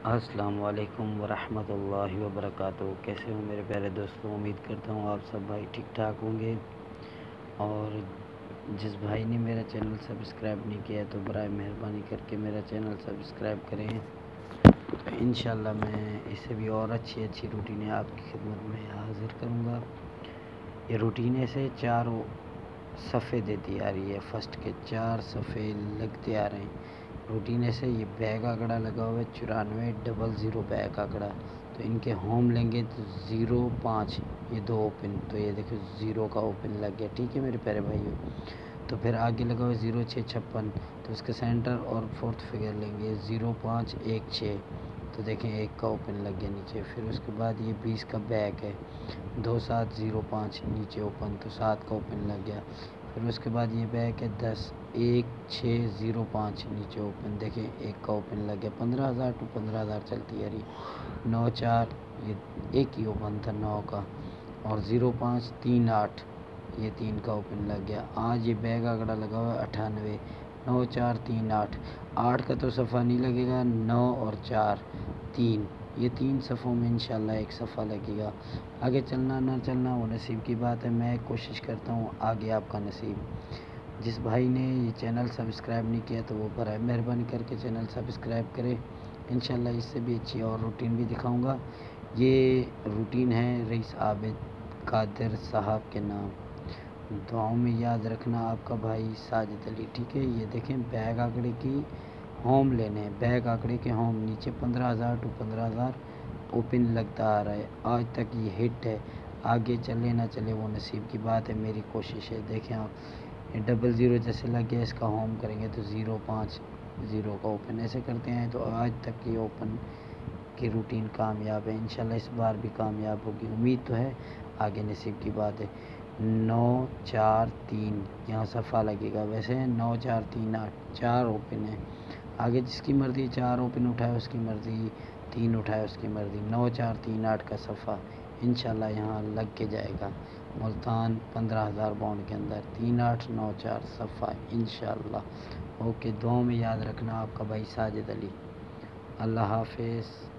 السلام علیکم ورحمۃ اللہ وبرکاتہ۔ کیسے ہوں میرے پیارے دوستوں؟ امید کرتا ہوں آپ سب بھائی ٹھیک ٹھاک ہوں گے، اور جس بھائی نے میرا چینل سبسکرائب نہیں کیا تو برائے مہربانی کر کے میرا چینل سبسکرائب کریں، تو انشاءاللہ میں اس سے بھی اور اچھی روٹینیں آپ کی خدمت میں حاضر کروں گا۔ یہ روٹین سے 4 صفحے دیتی آ رہی ہے، فرسٹ کے 4 صفحے لگتے آ رہے ہیں روٹین سے۔ یہ بیک آنکڑا لگا ہوا ہے 9400 بیک آنکڑا، تو ان کے ہوم لیں گے تو 05 یہ 2 اوپن، تو یہ دیکھو 0 کا اوپن لگ گیا، ٹھیک ہے میرے پیارے بھائیوں۔ تو پھر آگے لگا ہوا 0656، تو اس کا سینٹر اور 4تھ فگر لیں گے 0516، تو دیکھیں 1 کا اوپن لگ گیا نیچے۔ پھر اس کے بعد یہ 20 کا بیک ہے 2705 نیچے اوپن، تو 7 کا اوپن لگ گیا۔ پھر اس کے بعد یہ بیک ہے 1605 نیچے اوپن، دیکھیں 1 کا اوپن لگ گیا۔ 15000 ٹو 15000 چلتی ہے 94 یہ 1 ہی اوپن تھا 9 کا، اور 0538 یہ 3 کا اوپن لگ گیا۔ آج یہ بیک آنکڑا لگا ہوا ہے 98 9438، 8 کا تو صفحہ نہیں لگے گا، 9 اور 4 3، یہ 3 صفحوں میں انشاءاللہ 1 صفحہ لگے گا۔ آگے چلنا نہ چلنا وہ نصیب کی بات ہے، میں کوشش کرتا ہوں آگے آپ کا نصیب۔ جس بھائی نے یہ چینل سبسکرائب نہیں کیا تو وہ برائے مہربانی کر کے چینل سبسکرائب کرے، انشاءاللہ اس سے بھی اچھی اور روٹین بھی دکھاؤں گا۔ یہ روٹین ہے رئیس عابد قادر صاحب کے نام، دعاؤں میں یاد رکھنا آپ کا بھائی ساجد علی، ٹھیک ہے۔ یہ دیکھیں بیک آنکڑے کی ہوم لینے ہیں، بیک آنکڑے کے ہوم نیچے 15000 ٹو 15000 اوپن لگتا آ رہا ہے، آج تک یہ ہٹ ہے۔ آگے چلے نہ چلے وہ نصیب کی بات ہے، میری کوشش ہے۔ دیکھیں آپ 00 جیسے لگ گیا، اس کا ہوم کریں گے تو 050 کا اوپن، ایسے کرتے ہیں تو آج تک یہ اوپن کی روٹین کامیاب ہے، انشاءاللہ اس بار بھی کامیاب ہوگی، امید تو ہے، آگے نصیب کی بات ہے۔ 943 یہاں صفحہ لگے گا، ویسے 9438 4 اوپن ہے، آگے جس کی مرضی 4 اوپن اٹھائے اس کی مرضی، 3 اٹھائے اس کی مرضی۔ 9438 کا صفحہ انشاءاللہ یہاں لگ کے جائے گا ملتان 15000 باؤنڈ کے اندر، 3894 صفحہ انشاءاللہ۔ اوکے، دعاؤں میں یاد رکھنا آپ کا بھائی ساجد علی۔ اللہ حافظ۔